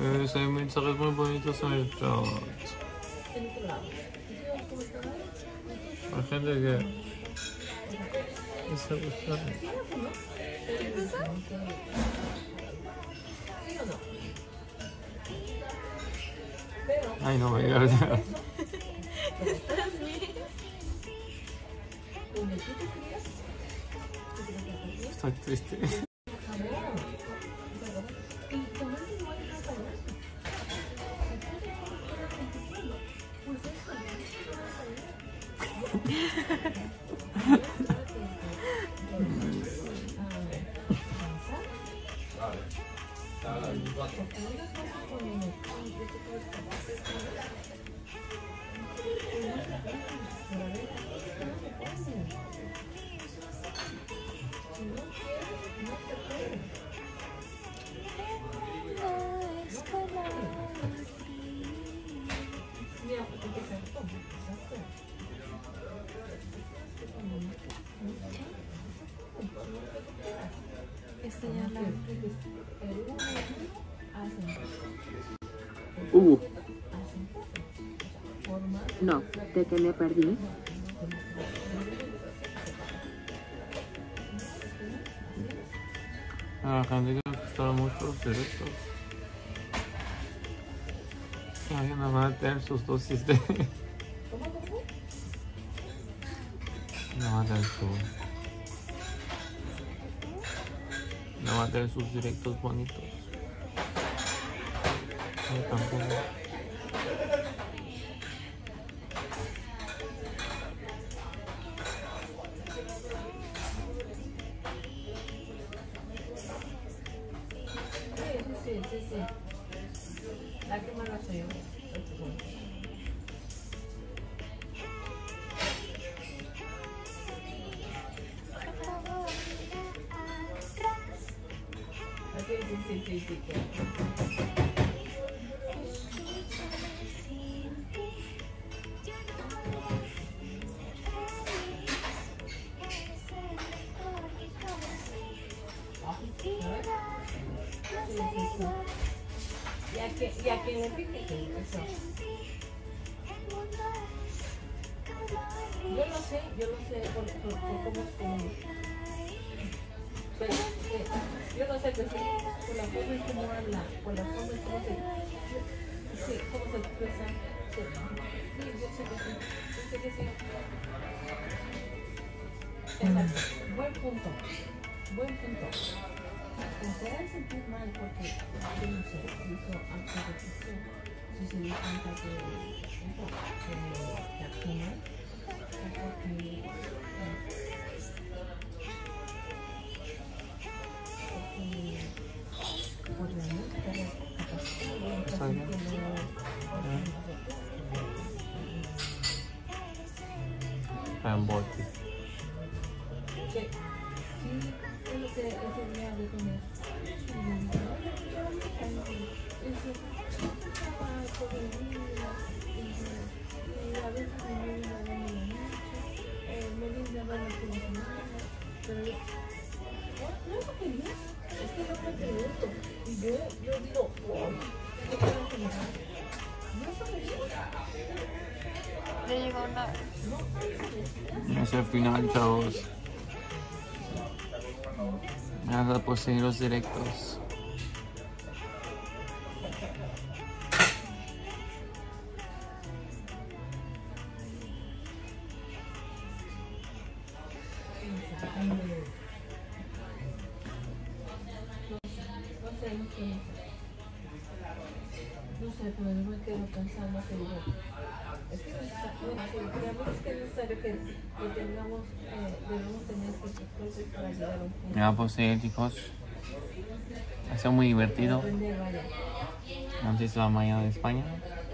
Hay mensajes muy bonitos en el chat. Hay gente que se gusta. Ay, no me digas. Estoy triste. No, ¿de qué me perdí? A la gente que le gustaron mucho los directos. Ay, no van a tener sus dosis de... No va a tener su... No va a tener sus directos bonitos. Yo tampoco. La que me la sé. Sí. Y a quien le pique eso. Yo lo sé por cómo es como. Pero, yo no sé, pues, por la forma en cómo habla, por la forma en cómo se expresa. Sí, yo sé que sí. Exacto. Buen punto. Se debe sentir mal porque yo no sé si hizo acto de oficio, si se dio cuenta que actuó mal, porque realmente ¿Está bien? En bote. Sí, es lo que me hablé con él. A veces me linda va a la semana, pero no es lo que digo, es que yo me pregunto, y yo digo, ¿qué tengo que mirar? No es lo que digo. Le llegó una... Es el final, chavos. Gracias por seguir los directos. No sé, pero yo me quedo pensando que digo, es que es necesario que tengamos, debemos tener estos recursos para llegar a un punto. Ya por seguir, chicos. Ha sido muy divertido. Aprender, vaya. Antes de la mañana de España.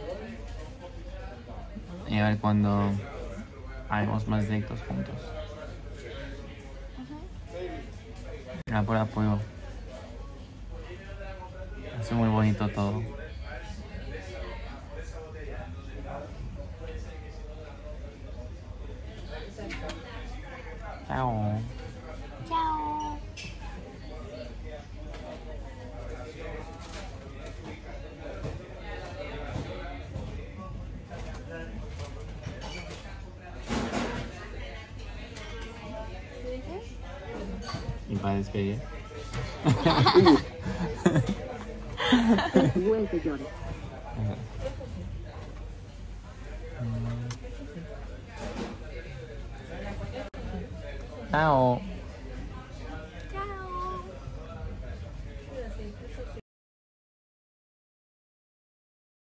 Y a ver cuando haremos más directos juntos. Gracias por el apoyo. Ha sido muy bonito todo. Chao. Chao. para despedir. Vuelve llore. Chao.